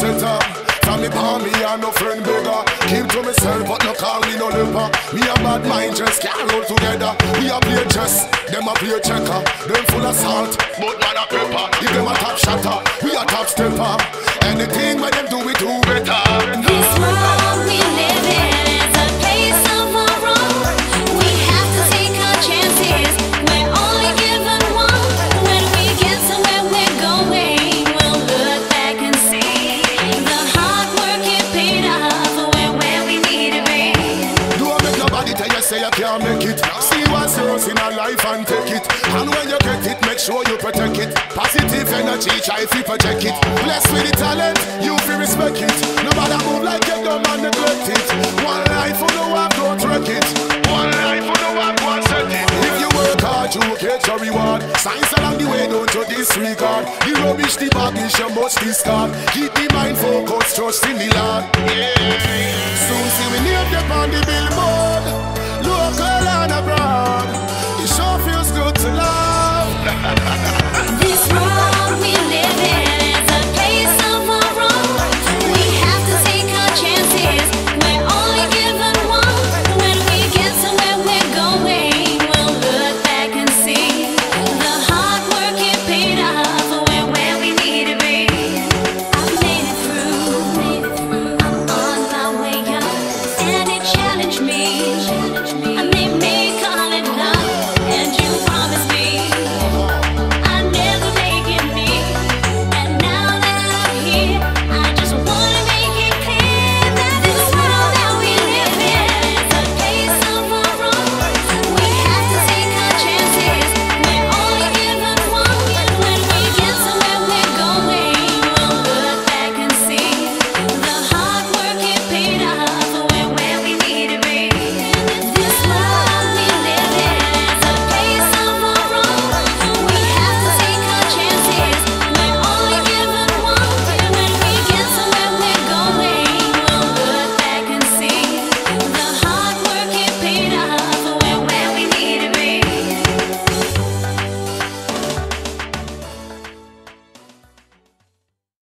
setter. From me palm, me and no friend beggar. Keep to myself, but no call me no leper. Me and bad mind just can't roll together. We a play chess, them a play checker. Them full of salt, but man a pepper. If them a top shatter, we a top stepper. Anything when them do, we do better. This world we live in is a place of our own. We have to take our chances. We're only given one. When we get to where we're going, we'll look back and see the hard work it paid off. We're where we need to be. Don't make nobody tell you say you can't make it. See what's yours in a life and take it. And when you get it, make sure you protect it. Positive energy, try to project it. Blessed with the talent, you feel respect it. Nobody move like you don't man neglect it. One life for the work, don't wreck it. One life for the work, one set it. If you work hard, you will get your reward. Signs along the way, don't you disregard. The rubbish, the baggage, you must discard. Keep the mind focused, trust in the Lord. Yeah. Soon see we name them on the billboard, local and abroad.